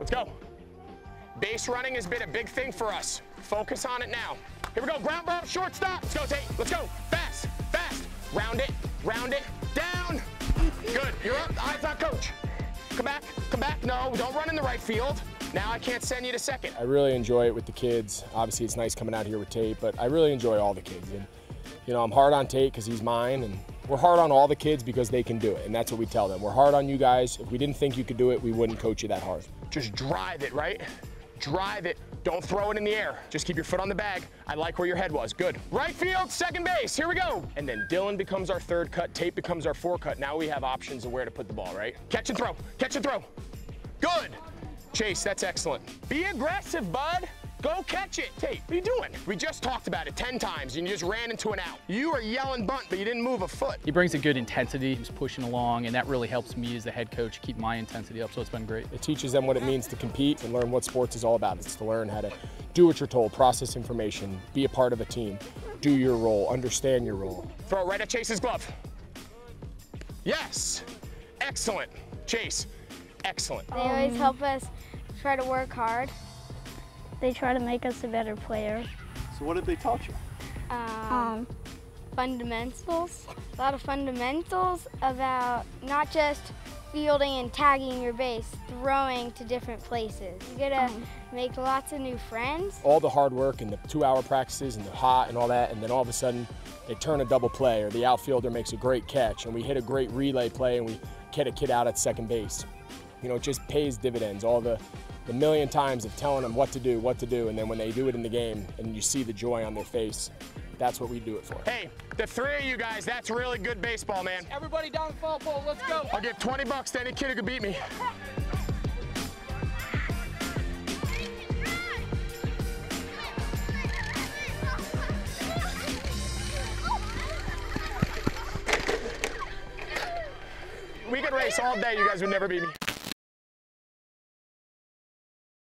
Let's go. Base running has been a big thing for us. Focus on it now. Here we go, ground ball, shortstop. Let's go, Tate, let's go. Fast, fast. Round it, down. Good, you're up, eyes on coach. Come back, no, don't run in the right field. Now I can't send you to second. I really enjoy it with the kids. Obviously it's nice coming out here with Tate, but I really enjoy all the kids. And you know, I'm hard on Tate because he's mine, and we're hard on all the kids because they can do it, and that's what we tell them. We're hard on you guys. If we didn't think you could do it, we wouldn't coach you that hard. Just drive it, right? Drive it. Don't throw it in the air. Just keep your foot on the bag. I like where your head was. Good. Right field, second base. Here we go. And then Dylan becomes our third cut. Tate becomes our four cut. Now we have options of where to put the ball, right? Catch and throw. Catch and throw. Good. Chase, that's excellent. Be aggressive, bud. Go catch it. Tate, what are you doing? We just talked about it 10 times and you just ran into an out. You were yelling bunt, but you didn't move a foot. He brings a good intensity. He's pushing along, and that really helps me as the head coach keep my intensity up, so it's been great. It teaches them what it means to compete and learn what sports is all about. It's to learn how to do what you're told, process information, be a part of a team, do your role, understand your role. Throw it right at Chase's glove. Yes. Excellent. Chase, excellent. They always help us try to work hard. They try to make us a better player. So what did they taught you? Fundamentals. A lot of fundamentals about not just fielding and tagging your base, throwing to different places. You gotta make lots of new friends. All the hard work and the 2-hour practices and the hot and all that, and then all of a sudden they turn a double play or the outfielder makes a great catch and we hit a great relay play and we get a kid out at second base. You know, it just pays dividends. All the million times of telling them what to do, and then when they do it in the game and you see the joy on their face, that's what we do it for. Hey, the three of you guys, that's really good baseball, man. Everybody down the foul pole, let's go. I'll give 20 bucks to any kid who could beat me. We could race all day, you guys would never beat me.